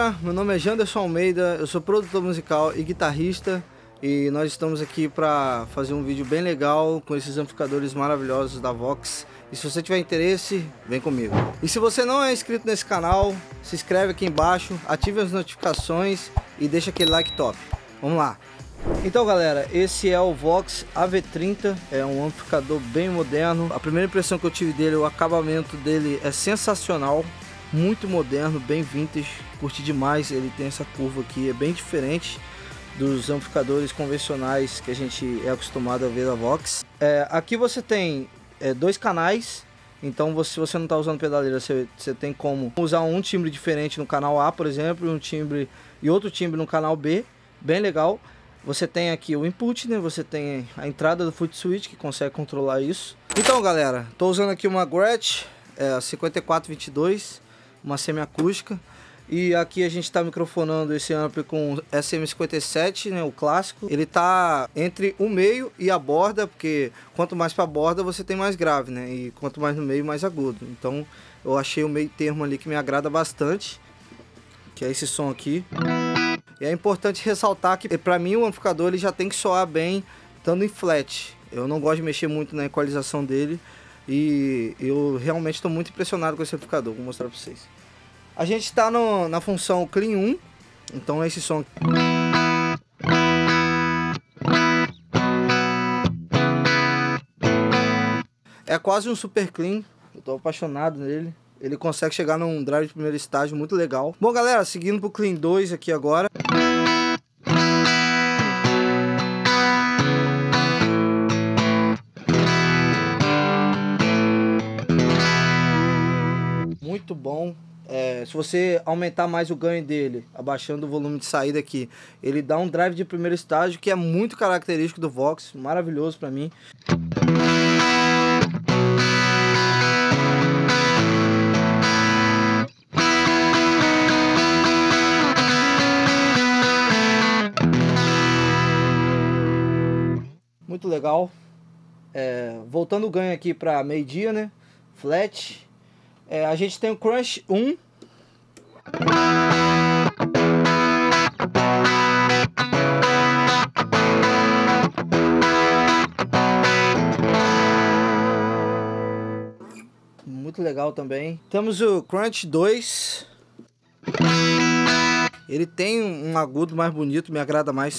galera, meu nome é Janderson Almeida, eu sou produtor musical e guitarrista e nós estamos aqui para fazer um vídeo bem legal com esses amplificadores maravilhosos da Vox. E se você tiver interesse, vem comigo. E se você não é inscrito nesse canal, se inscreve aqui embaixo, ative as notificações e deixa aquele like top. Vamos lá! Então galera, esse é o Vox AV30, é um amplificador bem moderno. A primeira impressão que eu tive dele, o acabamento dele é sensacional, muito moderno, bem vintage, curti demais. Ele tem essa curva aqui, é bem diferente dos amplificadores convencionais que a gente é acostumado a ver da Vox. Aqui você tem dois canais, então se você não está usando pedaleira, você tem como usar um timbre diferente no canal A, por exemplo, e outro timbre no canal B, bem legal. Você tem aqui o input, né? Você tem a entrada do foot switch que consegue controlar isso. Então galera, estou usando aqui uma Gretsch 5422, uma semiacústica, e aqui a gente está microfonando esse ampli com SM57, né, o clássico. Ele tá entre o meio e a borda, porque quanto mais para a borda você tem mais grave, né, e quanto mais no meio mais agudo. Então eu achei o meio termo ali que me agrada bastante, que é esse som aqui. E é importante ressaltar que para mim o amplificador ele já tem que soar bem estando em flat. Eu não gosto de mexer muito na equalização dele e eu realmente estou muito impressionado com esse amplificador. Vou mostrar para vocês. A gente está na função Clean 1, então esse som é quase um super clean, eu estou apaixonado nele. Ele consegue chegar num drive de primeiro estágio muito legal. Bom galera, seguindo pro Clean 2 aqui agora. Muito bom. Se você aumentar mais o ganho dele, abaixando o volume de saída aqui, ele dá um drive de primeiro estágio que é muito característico do Vox, maravilhoso para mim. Muito legal. Voltando o ganho aqui para meio-dia, né? Flat. A gente tem o Crunch 1. Muito legal também. Temos o Crunch 2. Ele tem um agudo mais bonito, me agrada mais.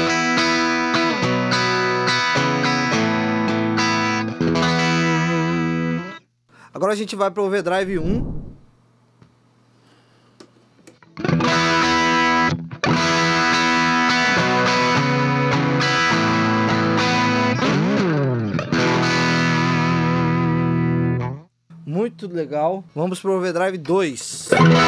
Agora a gente vai para o Overdrive 1. Muito legal. Vamos para o Overdrive 2.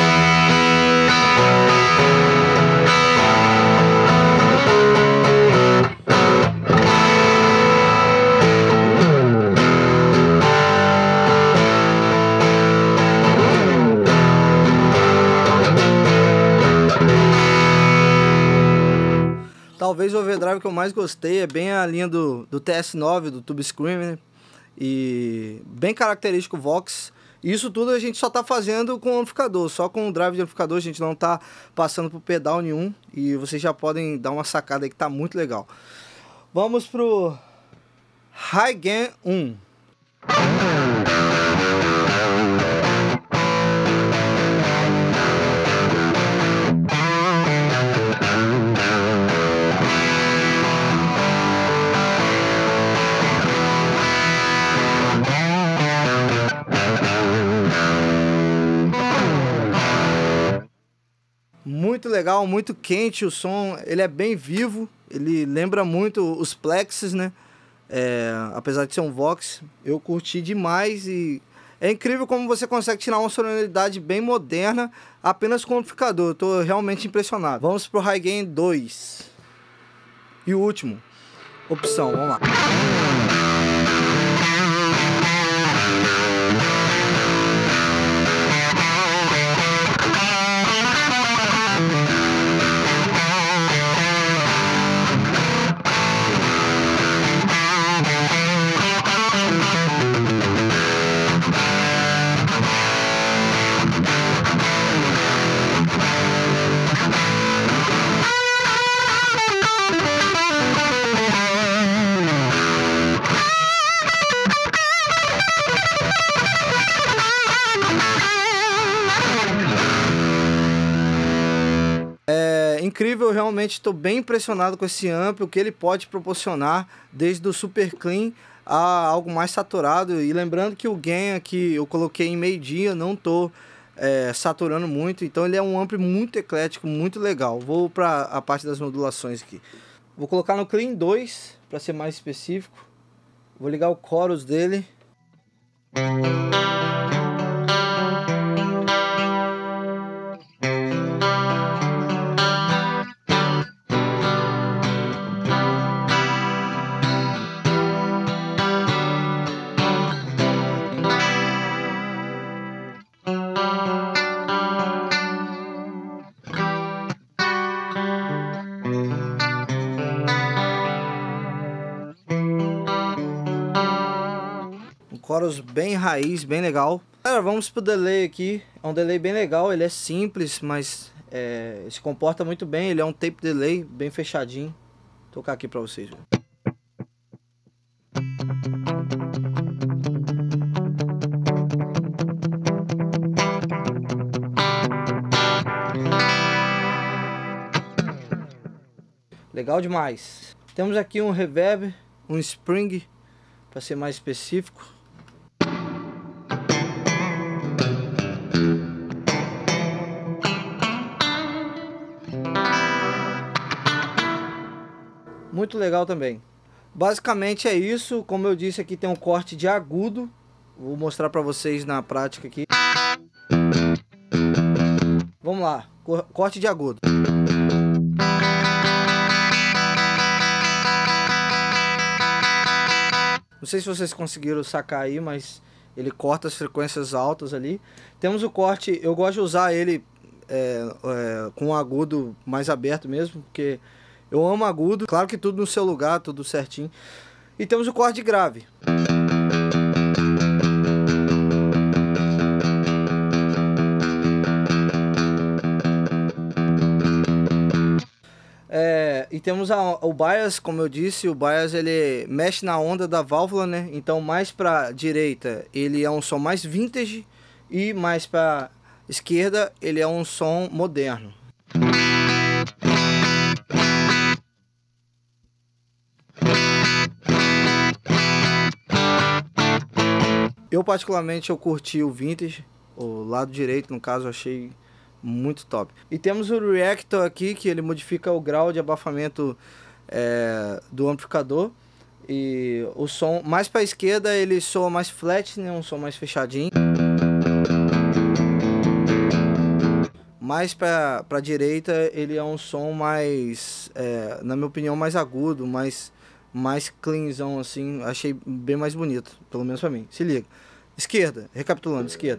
Talvez o overdrive que eu mais gostei é bem a linha do TS9, do Tube Scream, né? E bem característico Vox. E isso tudo a gente só tá fazendo com o amplificador, só com o drive de amplificador, a gente não tá passando por pedal nenhum. E vocês já podem dar uma sacada aí que tá muito legal. Vamos pro High Gain 1. Muito legal, muito quente o som, ele é bem vivo, ele lembra muito os Plexes, né? Apesar de ser um Vox, eu curti demais e é incrível como você consegue tirar uma sonoridade bem moderna apenas com o amplificador. Eu tô realmente impressionado. Vamos pro High Gain 2. E o último, opção, vamos lá. incrível, eu realmente estou bem impressionado com esse amp, o que ele pode proporcionar, desde o super clean a algo mais saturado. E lembrando que o gain aqui eu coloquei em meio-dia, não estou saturando muito, então ele é um amp muito eclético, muito legal. Vou para a parte das modulações aqui. Vou colocar no Clean 2, para ser mais específico. Vou ligar o chorus dele. Chorus bem raiz, bem legal. Galera, vamos pro delay aqui. É um delay bem legal, ele é simples, mas se comporta muito bem. Ele é um tape delay, bem fechadinho. Vou tocar aqui pra vocês. Legal demais. Temos aqui um reverb, um spring, para ser mais específico. Muito legal também. Basicamente é isso. Como eu disse, aqui tem um corte de agudo. Vou mostrar para vocês na prática aqui. Vamos lá, corte de agudo. Não sei se vocês conseguiram sacar aí, mas ele corta as frequências altas ali. Temos o corte, eu gosto de usar ele com um agudo mais aberto mesmo, porque eu amo agudo. Claro que tudo no seu lugar, tudo certinho. E temos o corte grave. E temos o bias, como eu disse, o bias ele mexe na onda da válvula, né? Então mais para direita ele é um som mais vintage e mais para esquerda ele é um som moderno. Eu particularmente curti o vintage, o lado direito no caso, eu achei muito top. E temos o reactor aqui, que ele modifica o grau de abafamento do amplificador. E o som mais para a esquerda ele soa mais flat, né? Um som mais fechadinho. Mais para a direita ele é um som mais, na minha opinião, mais agudo, mais cleanzão assim. Achei bem mais bonito, pelo menos para mim. Se liga. Esquerda, recapitulando, esquerda.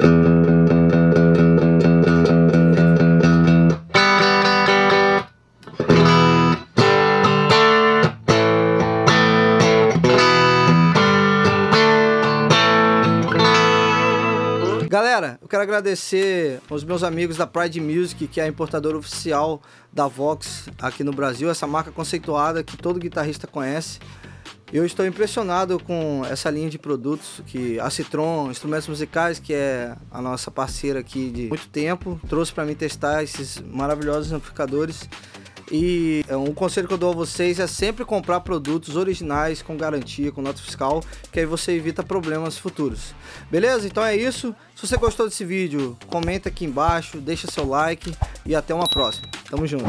Galera, eu quero agradecer aos meus amigos da Pride Music, que é a importadora oficial da Vox aqui no Brasil, essa marca conceituada que todo guitarrista conhece. Eu estou impressionado com essa linha de produtos que a Citron Instrumentos Musicais, que é a nossa parceira aqui de muito tempo, trouxe para mim testar esses maravilhosos amplificadores. E um conselho que eu dou a vocês é sempre comprar produtos originais, com garantia, com nota fiscal, que aí você evita problemas futuros. Beleza? Então é isso. Se você gostou desse vídeo, comenta aqui embaixo, deixa seu like e até uma próxima. Tamo junto!